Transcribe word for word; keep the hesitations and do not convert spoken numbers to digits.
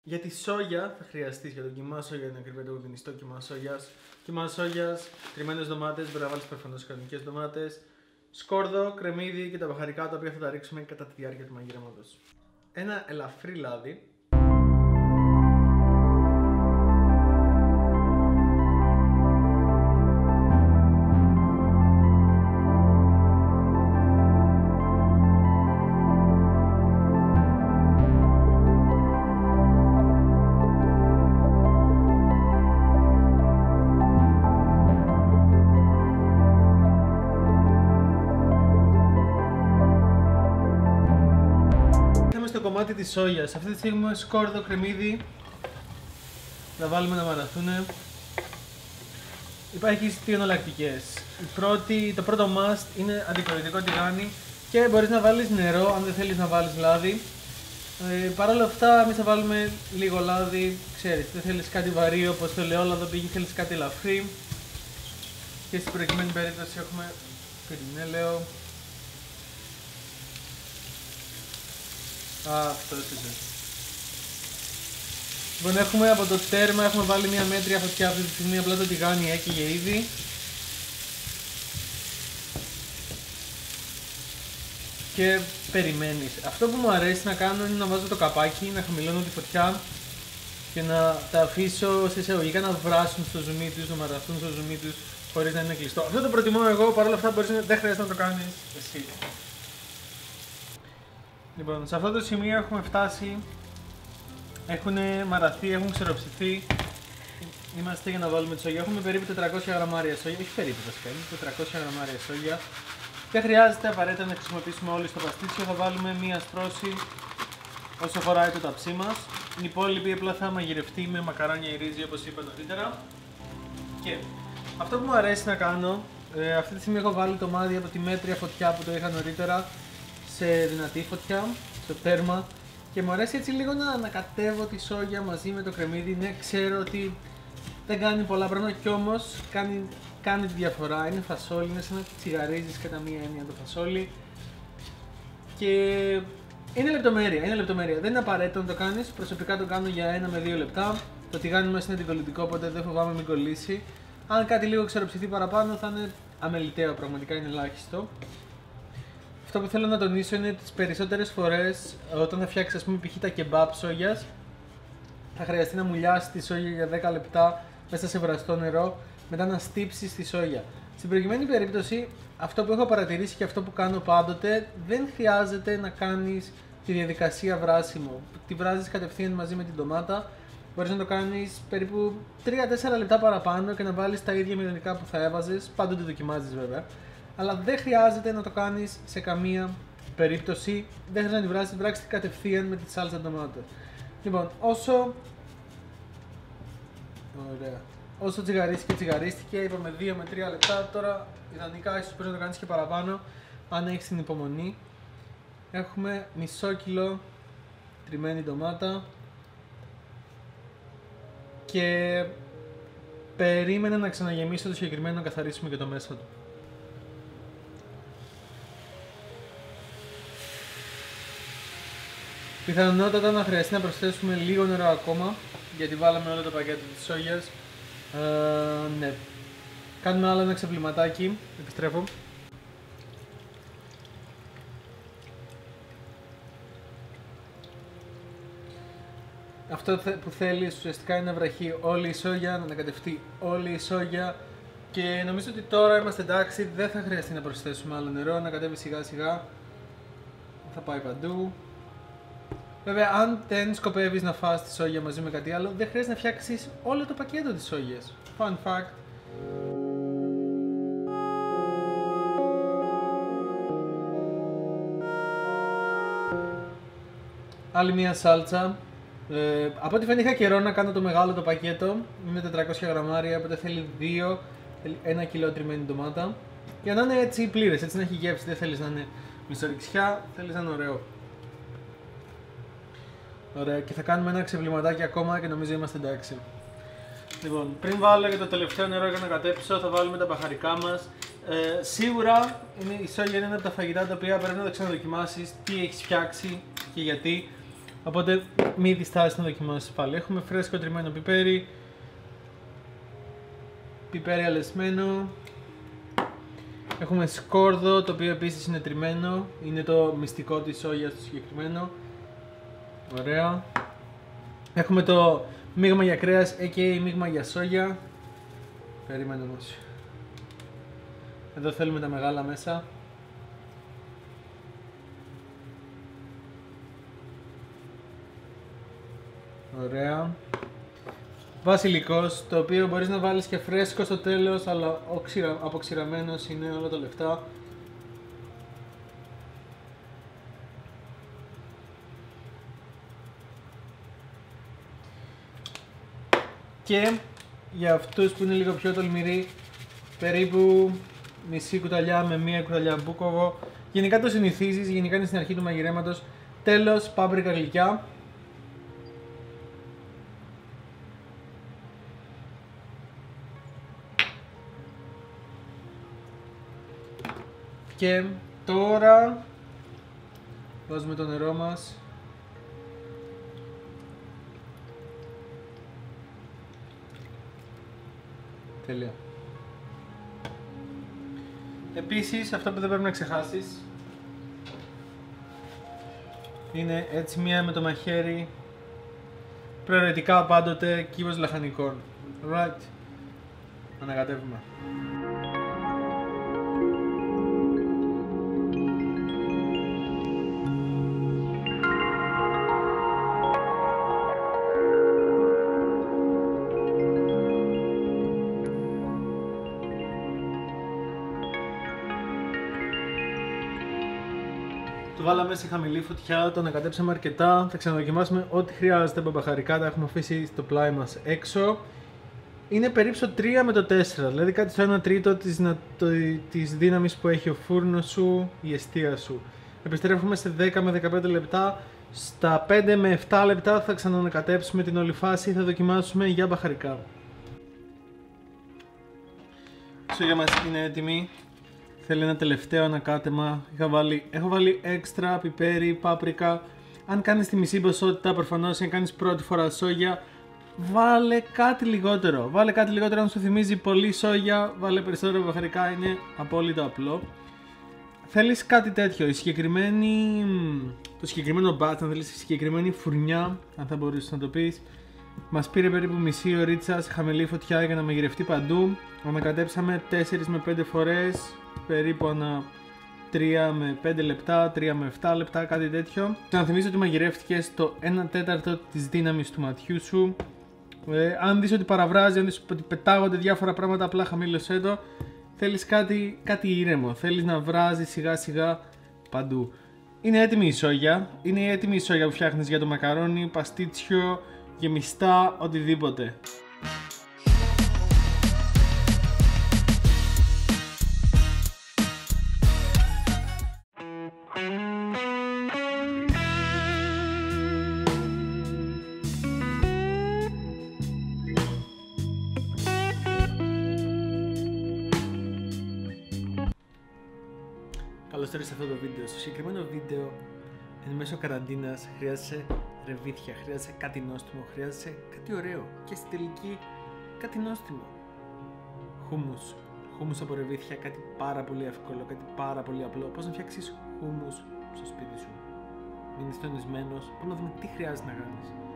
Για τη σόγια θα χρειαστείς, για τον κιμά σόγια είναι ακριβώς το γουδινιστό κιμά σόγιας. Κιμά σόγιας, τριμμένες ντομάτες, μπορεί να βάλεις προφανώς κανονικές ντομάτες, σκόρδο, κρεμμύδι και τα μπαχαρικά τα οποία θα τα ρίξουμε κατά τη διάρκεια του μαγειρέματος. Ένα ελαφρύ λάδι. Στο κομμάτι της σόγιας, αυτή τη στιγμή σκόρδο, κρεμμύδι, θα βάλουμε να μαραθούν. Υπάρχει δύο εναλλακτικές. Η πρώτη, το πρώτο must είναι αντιπροεδρικό τηγάνι και μπορείς να βάλεις νερό αν δεν θέλεις να βάλεις λάδι. Ε, Παρ' όλα αυτά, εμείς θα βάλουμε λίγο λάδι, ξέρεις, δεν θέλεις κάτι βαρύ όπως το ελαιόλαδο πήγε, θέλεις κάτι ελαφρύ. Και στην προκειμένη περίπτωση έχουμε πυρηνέλαιο. Α, αυτός είναι. Λοιπόν, έχουμε από το τέρμα, έχουμε βάλει μια μέτρια φωτιά αυτή τη στιγμή, απλά το τηγάνι έκαιγε ήδη. Και περιμένεις. Αυτό που μου αρέσει να κάνω είναι να βάζω το καπάκι, να χαμηλώνω τη φωτιά και να τα αφήσω σε εισαγωγικά να βράσουν στο ζουμί τους, να μαραθούν στο ζουμί τους χωρίς να είναι κλειστό. Αυτό το προτιμώ εγώ, παρόλα αυτά μπορείς, δεν χρειάζεται να το κάνεις εσύ. Λοιπόν, σε αυτό το σημείο έχουμε φτάσει, έχουν μαραθεί, έχουν ξεροψηθεί, είμαστε για να βάλουμε τη σόγια, έχουμε περίπου τετρακόσια γραμμάρια σόγια, όχι περίπου βασικά, είναι τετρακόσια γραμμάρια σόγια. Δεν χρειάζεται απαραίτητα να χρησιμοποιήσουμε όλοι στο παστίτσιο, θα βάλουμε μία στρώση όσο χωράει το ταψί μας. Η υπόλοιπη απλά θα μαγειρευτεί με μακαρόνια ή ρύζι όπως είπα νωρίτερα. Και αυτό που μου αρέσει να κάνω, ε, αυτή τη στιγμή έχω βάλει το μάδι από τη μέτρια φωτιά που το είχα νωρίτερα σε δυνατή φωτιά, στο τέρμα, και μου αρέσει έτσι λίγο να ανακατεύω τη σόγια μαζί με το κρεμμύδι. Ναι, ξέρω ότι δεν κάνει πολλά πράγματα κι όμως κάνει, κάνει τη διαφορά. Είναι φασόλι, είναι σαν να τσιγαρίζεις κατά μία έννοια το φασόλι και είναι λεπτομέρεια, είναι λεπτομέρεια. Δεν είναι απαραίτητο να το κάνεις, προσωπικά το κάνω για ένα με δύο λεπτά. Το τηγάνι μας είναι αντικολλητικό, οπότε δεν φοβάμαι μην κολλήσει. Αν κάτι λίγο ξεροψηθεί παραπάνω θα είναι αμεληταίο, πραγματικά είναι ελάχιστο. Αυτό που θέλω να τονίσω είναι ότι τις περισσότερες φορές όταν θα φτιάξεις, ας πούμε, π.χ. τα κεμπάπ σόγιας, θα χρειαστεί να μουλιάσεις τη σόγια για δέκα λεπτά μέσα σε βραστό νερό, μετά να στύψεις τη σόγια. Στην προηγουμένη περίπτωση, αυτό που έχω παρατηρήσει και αυτό που κάνω πάντοτε, δεν χρειάζεται να κάνεις τη διαδικασία βράσιμο. Τη βράζεις κατευθείαν μαζί με την ντομάτα, μπορείς να το κάνεις περίπου τρία με τέσσερα λεπτά παραπάνω και να βάλεις τα ίδια μηδενικά που θα έβαζες, πάντοτε δοκιμάζεις βέβαια. Αλλά δεν χρειάζεται να το κάνεις σε καμία περίπτωση, δεν χρειάζεται να τη βράσεις, βράξτε κατευθείαν με τη σάλτσα ντομάτα. Λοιπόν, όσο... Ωραία. Όσο τσιγαρίστηκε, τσιγαρίστηκε, είπαμε δύο με τρία λεπτά, τώρα ιδανικά ίσως πρέπει να το κάνεις και παραπάνω, αν έχεις την υπομονή. Έχουμε μισό κιλό τριμμένη ντομάτα και περίμενε να ξαναγεμίσω το συγκεκριμένο, να καθαρίσουμε και το μέσα του. Πιθανότατα να χρειαστεί να προσθέσουμε λίγο νερό ακόμα, γιατί βάλαμε όλο το πακέτο της σόγιας. Ε, ναι. Κάνουμε άλλο ένα ξεπλυματάκι, επιστρέφω. Αυτό που θέλεις ουσιαστικά είναι να βραχεί όλη η σόγια, να ανακατευτεί όλη η σόγια και νομίζω ότι τώρα είμαστε εντάξει, δεν θα χρειαστεί να προσθέσουμε άλλο νερό, να κατέβει σιγά σιγά, θα πάει παντού. Βέβαια, αν δεν σκοπεύεις να φας τη σόγια μαζί με κάτι άλλο, δεν χρειάζεται να φτιάξεις όλο το πακέτο της σόγιας. Fun fact. Άλλη μια σάλτσα. Ε, από ό,τι φαίνεται είχα καιρό να κάνω το μεγάλο το πακέτο. Είναι τετρακόσια γραμμάρια, οπότε θέλει δύο, ένα κιλό τριμμένη ντομάτα. Για να είναι έτσι πλήρες, έτσι να έχει γεύση. Δεν θέλεις να είναι μισοριξιά, θέλεις να είναι ωραίο. Ωραία, και θα κάνουμε ένα ξεβληματάκι ακόμα και νομίζω είμαστε εντάξει. Λοιπόν, πριν βάλω και το τελευταίο νερό για να κατέψω, θα βάλουμε τα μπαχαρικά μας. Ε, σίγουρα είναι, η σόγια είναι ένα από τα φαγητά τα οποία πρέπει να τα ξαναδοκιμάσεις, τι έχεις φτιάξει και γιατί. Οπότε μη διστάσεις να δοκιμάσεις πάλι. Έχουμε φρέσκο τριμμένο πιπέρι, πιπέρι αλεσμένο. Έχουμε σκόρδο, το οποίο επίσης είναι τριμμένο. Είναι το μυστικό της σόγιας το συγκεκριμένο. Ωραία. Έχουμε το μείγμα για κρέας, έι κέι έι μείγμα για σόγια. Περίμενε όμως. Εδώ θέλουμε τα μεγάλα μέσα. Ωραία. Βασιλικός, το οποίο μπορείς να βάλεις και φρέσκο στο τέλος, αλλά αποξηραμένος είναι όλα τα λεφτά. Και για αυτούς που είναι λίγο πιο τολμηροί, περίπου μισή κουταλιά με μία κουταλιά μπούκοβο. Γενικά το συνηθίζεις, γενικά είναι στην αρχή του μαγειρέματος. Τέλος, πάμπρικα γλυκιά. Και τώρα βάζουμε το νερό μας. Τέλεια. Επίσης, αυτό που δεν πρέπει να ξεχάσεις είναι έτσι μία με το μαχαίρι, προαιρετικά πάντοτε κύβος λαχανικών. Right. Ανακατεύουμε. Το βάλαμε σε χαμηλή φωτιά, το ανακατέψαμε αρκετά. Θα ξαναδοκιμάσουμε ό,τι χρειάζεται από μπαχαρικά, τα έχουμε αφήσει στο πλάι μας έξω. Είναι περίπου στο τρία με το τέσσερα, δηλαδή κάτι στο ένα τρίτο της, της δύναμης που έχει ο φούρνος σου, η εστία σου. Επιστρέφουμε σε δέκα με δεκαπέντε λεπτά. Στα πέντε με επτά λεπτά θα ξανανακατέψουμε την όλη φάση, θα δοκιμάσουμε για μπαχαρικά. Η σόγια μας είναι έτοιμη. Θέλει ένα τελευταίο ανακάτεμα. Είχα βάλει, έχω βάλει έξτρα πιπέρι, πάπρικα. Αν κάνεις τη μισή ποσότητα, προφανώς, αν κάνεις πρώτη φορά σόγια, βάλε κάτι λιγότερο. Βάλε κάτι λιγότερο, αν σου θυμίζει πολύ σόγια, βάλε περισσότερο μπαχαρικά, είναι απόλυτα απλό. Θέλεις κάτι τέτοιο, η συγκεκριμένη, το συγκεκριμένο μπάτς, αν θέλεις, η συγκεκριμένη φουρνιά, αν θα μπορούσες να το πεις, μας πήρε περίπου μισή ωρίτσα σε χαμηλή φωτιά για να μαγειρευτεί παντού. Ανακατέψαμε τέσσερις με πέντε φορές, περίπου ανά τρία με πέντε λεπτά, τρία με επτά λεπτά, κάτι τέτοιο. Να θυμίσω ότι μαγειρεύτηκε στο ένα τέταρτο της δύναμης του ματιού σου. Ε, αν δεις ότι παραβράζει, αν δεις ότι πετάγονται διάφορα πράγματα, απλά χαμήλωσέ το. Θέλεις κάτι, κάτι ήρεμο, θέλεις να βράζει σιγά σιγά παντού. Είναι έτοιμη η σόγια, είναι έτοιμη η σόγια που φτιάχνεις για το μακαρόνι, παστίτσιο, γεμιστά, οτιδήποτε. Καλώς ήρθατε σε αυτό το βίντεο. Στο συγκεκριμένο βίντεο, εν μέσω καραντίνας, χρειάζεσαι ρεβίθια, χρειάζεσαι κάτι νόστιμο, χρειάζεσαι κάτι ωραίο και στη τελική κάτι νόστιμο. Χούμους. Χούμους από ρεβίθια, κάτι πάρα πολύ εύκολο, κάτι πάρα πολύ απλό. Πώς να φτιάξεις χούμους στο σπίτι σου. Μείνεις τονισμένος, πώς να δούμε τι χρειάζεται να κάνεις.